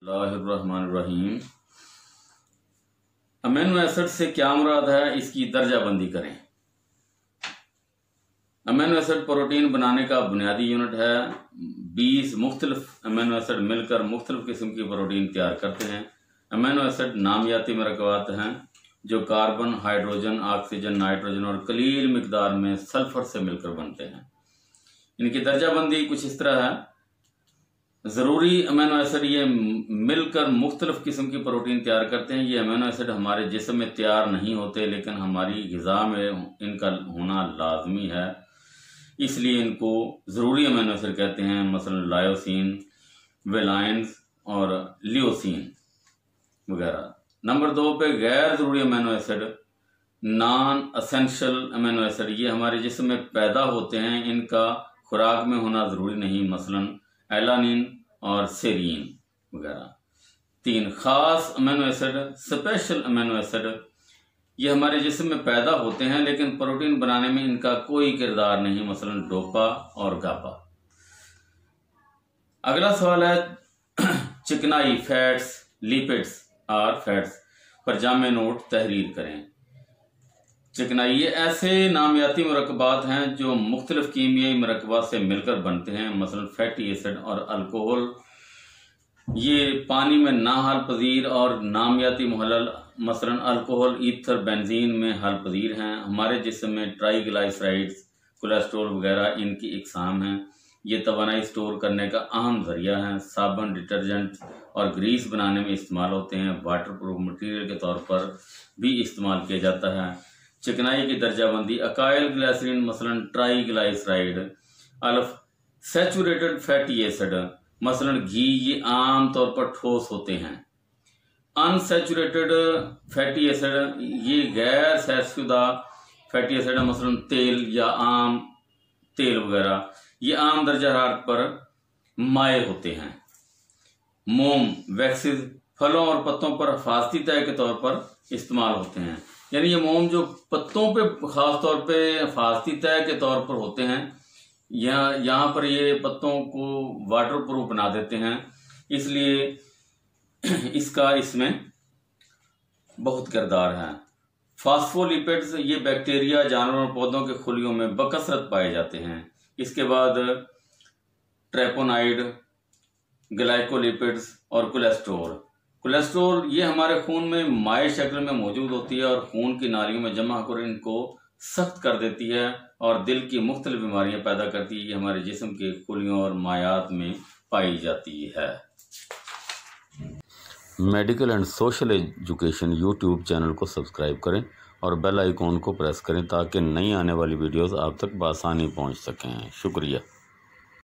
बिस्मिल्लाहिर्रहमानिर्रहीम। Amino acid से क्या मुराद है, इसकी दर्जाबंदी करें। अमीनो एसिड प्रोटीन बनाने का बुनियादी यूनिट है। 20 मुख्तलिफ अमीनो एसिड मिलकर मुख्तलिफ किस्म की प्रोटीन तैयार करते हैं। अमीनो एसिड नामियाती मरकबात हैं जो कार्बन, हाइड्रोजन, ऑक्सीजन, नाइट्रोजन और कलील मिकदार में सल्फर से मिलकर बनते हैं। इनकी दर्जाबंदी कुछ इस तरह है। ज़रूरी अमीनो एसिड ये मिलकर मुख्तलिफ किस्म की प्रोटीन तैयार करते हैं। ये अमीनो एसिड हमारे जिस्म में तैयार नहीं होते, लेकिन हमारी ग़िज़ा में इनका होना लाजमी है, इसलिए इनको ज़रूरी अमीनो एसिड कहते हैं। मसलन लायोसिन, वेलाइंस और लियोसिन वगैरह। नंबर 2 पे गैर ज़रूरी amino acid, non essential amino acid, ये हमारे जिस्म में पैदा होते हैं, इनका खुराक में होना ज़रूरी नहीं। मसलन एलानिन और सेरीन वगैरह। 3 खास amino acid, special amino acid, ये हमारे जिस्म में पैदा होते हैं लेकिन प्रोटीन बनाने में इनका कोई किरदार नहीं। मसलन डोपा और गापा। अगला सवाल है चिकनाई, फैट्स, लिपिड्स और फैट्स पर जामे नोट तहरीर करें। चिकनाई ये ऐसे नामियाती मरकबात हैं जो मुख्तलिफ कीमियाई मरकबात से मिलकर बनते हैं। मसलन फैटी एसिड और अल्कोहल, ये पानी में नाहल पजीर और नामियाती मुहल्लल, मसलन अल्कोहल, ईथर, बेंजीन में हल पजीर हैं। हमारे जिस्म में ट्राइग्लाइसराइड्स, कोलेस्ट्रॉल वगैरह इनकी इकसाम हैं। ये तवानाई स्टोर करने का अहम जरिया है। साबुन, डिटर्जेंट और ग्रीस बनाने में इस्तेमाल होते हैं। वाटर प्रूफ मटीरियल के तौर पर भी इस्तेमाल किया जाता है। चिकनाई की दर्जाबंदी, अकाइल ग्लाइसरीन मसलन ट्राइग्लाइसराइड, अल्फ सैचुरेटेड फैटी एसिड मसलन घी, ये आम तौर पर ठोस होते हैं। अनसैचुरेटेड फैटी एसिड, ये गैर सैशुदा फैटी एसिड है, मसलन तेल या आम तेल वगैरह, ये आम दर्जा हरारत पर माए होते हैं। मोम, वैक्सीज फलों और पत्तों पर हिफाजती तय के तौर पर इस्तेमाल होते हैं। यानी ये मोम जो पत्तों पे खास तौर पे हिफाजती तय के तौर पर होते हैं, यहाँ पर ये पत्तों को वाटर प्रूफ बना देते हैं, इसलिए इसका इसमें बहुत किरदार है। फास्फोलिपिड्स, ये बैक्टीरिया, जानवरों और पौधों के खुलियों में बकसरत पाए जाते हैं। इसके बाद ट्रेपोनाइड, ग्लाइकोलिपिड्स और कोलेस्ट्रॉल। कोलेस्ट्रॉल ये हमारे खून में माए शक्ल में मौजूद होती है और खून की नालियों में जमा होकर इनको सख्त कर देती है और दिल की मुख्तलिफ बीमारियां पैदा करती है। ये हमारे जिस्म के खुलियों और मायात में पाई जाती है। Medical and social education YouTube channel को सब्सक्राइब करें और बेल आइकॉन को प्रेस करें ताकि नई आने वाली वीडियोस आप तक बआसानी पहुंच सकें। शुक्रिया।